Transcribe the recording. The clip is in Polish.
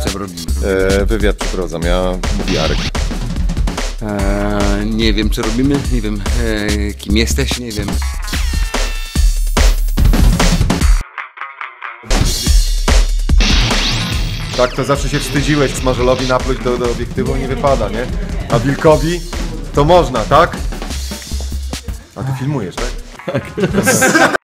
robimy. Wywiad przeprowadzam ja, mówi Arek. Nie wiem, co robimy, nie wiem, kim jesteś, nie wiem. Tak, to zawsze się wstydziłeś Smażelowi napluć do obiektywu, nie wypada, nie? A Wilkowi to można, tak? A ty filmujesz, tak? Tak.